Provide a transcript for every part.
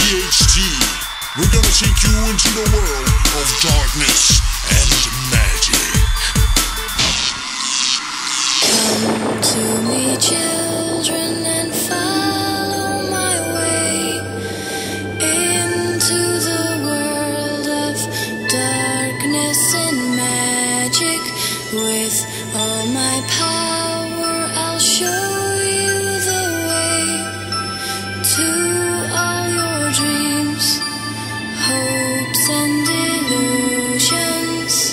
PhD. We're gonna take you into the world of darkness and magic. Come to me, children, and follow my way into the world of darkness and magic. With all my power, I'll show you the way to all your dreams, hopes and illusions.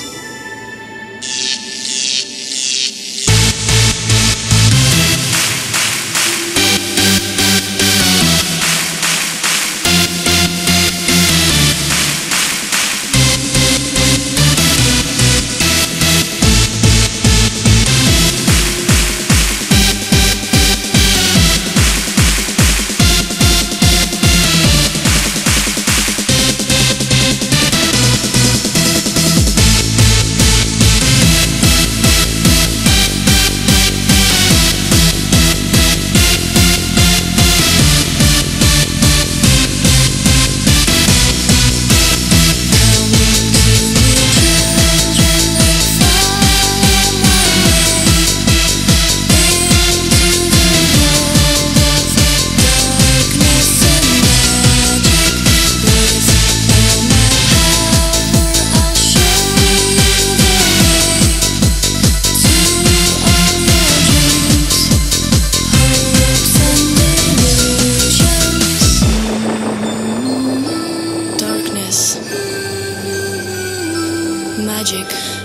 Magic.